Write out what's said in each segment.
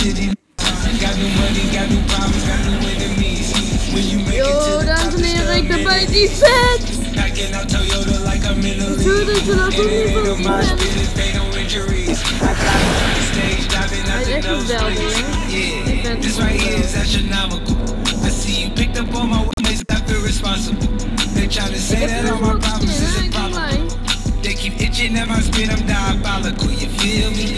Yo, dames en heren, ik ben bij die set. Zo dat je dat ook niet van die set. Hij is echt een belde, hè? Die vent is They keep itching at my spin, I'm diabolical, you feel me?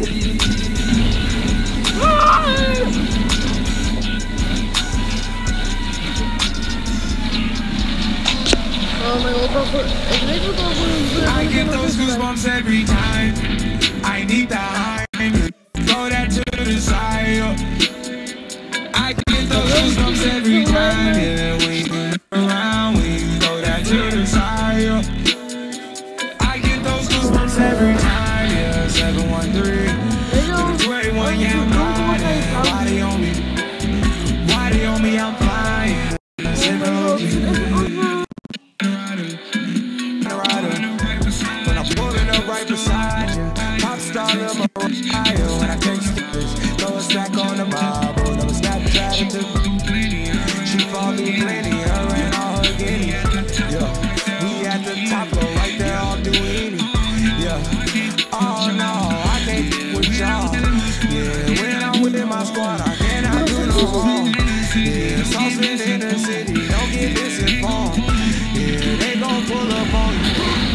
Oh my god, ik weet wat al voor I get those goosebumps every time. I need the high. Throw that to the side. I get those goosebumps every time. Yeah, when you around, when you throw that to the side. I get those goosebumps every time. Yeah, 713. To the 21, yeah, I'm riding. Why they on me? Why they on me? I'm flying. When I'm pulling up right beside you, pop star of my fire. When I text the bitch, throw a stack on the Bible, never Snapchat it to she fall me plenty, her and all her guineas. Yeah, we at the top, go right there, all do any. Yeah, oh no, I can't do with y'all. Yeah, when I'm within my squad, I cannot do no wrong. Yeah, sauces in the city, don't get misinformed. Yeah, they gon' pull up on you.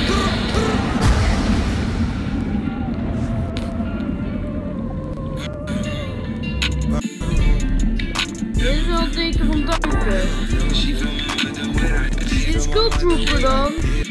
Dit is wel een teken van danken. Dit is Scot Trooper dan.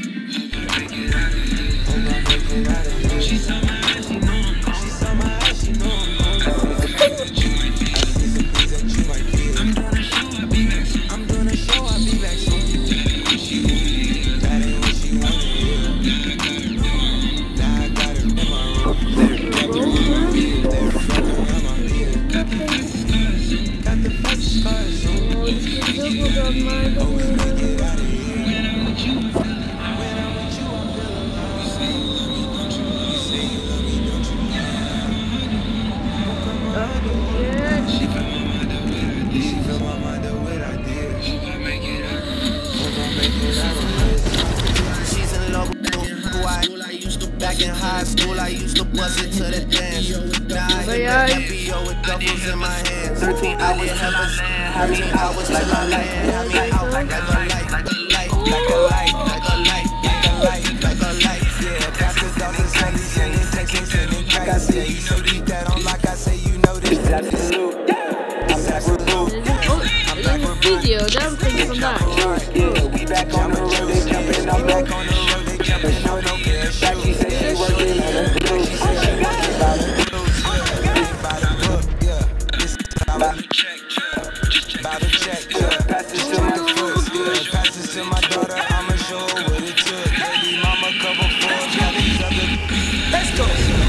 Back in high school, I used to bust it to the dance. Now I hit the FBO with duffels in my hands. 13 hours, how many hours like my land? How many out like a light, like a light, like a light, like a light, like a light, like a light. Yeah, pass the dozen, sending texts, sending tracks. Yeah, you know these that on like I say, you know this. Absolute. I'm back with Boo. I'm back with Video, daarom ging ik vandaag. Yeah, we back on the road, they jumping, I'm back on the road, they jumping, no, no, yeah, she said she working on the blues, she said she working by the blues, by the book, yeah, by the check, yeah, pass this to my foot, yeah, pass this to my daughter, I'ma show her what it took, baby mama cover fours, got these other, let's go,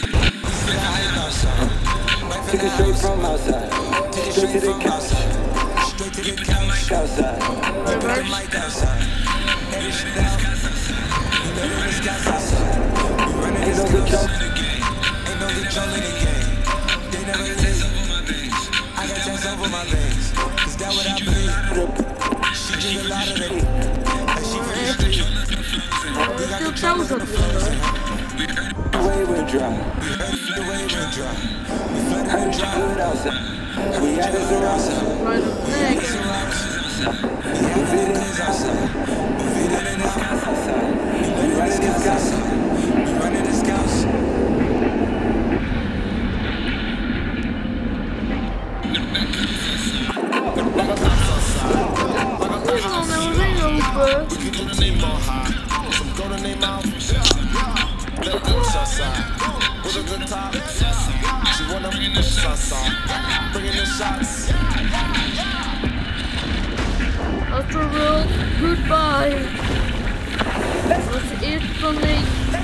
took it straight from outside, straight to the couch, outside, put the mic outside, edit shit out, you know that it's got outside, we running this coast, ain't no control in the game, they never leave, I got text over my veins, is that what I believe, she drink a lot of it, and she from the street, we got controllers on the floors, the way we're dry, the way we're dry, we flooded and dry, good outside, we had us around, Maar dat nee. we have feelings outside, we feeling it outside, we running this outside, we running this house. Afterworld, goodbye. Dat was de eerste van de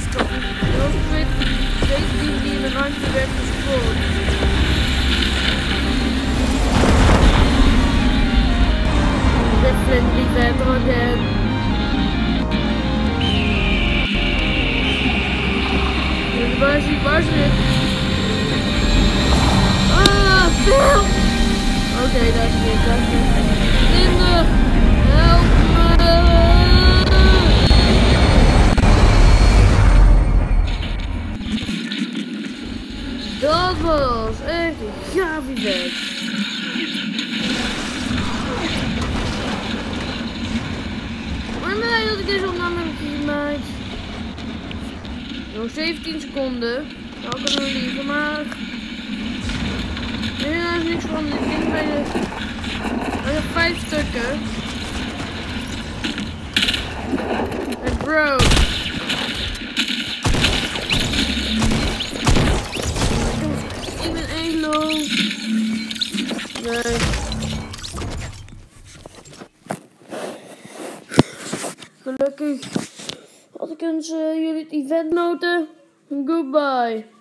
twee team die in de ruimte werd gescoord. Definitely better again. Waar is het? Ah! Nee, dat is niet. Kinder, help me! Dat was echt een gaaf event. Maar ik ben blij dat ik deze opname heb gemaakt. Nog 17 seconden. Nou, ik kan nog liever, maar... Nee, daar is niks van. Ik denk bij de 5 stukken. Hey bro. Ik ben elo. Nee. Gelukkig had ik eens jullie het event noten. Goodbye.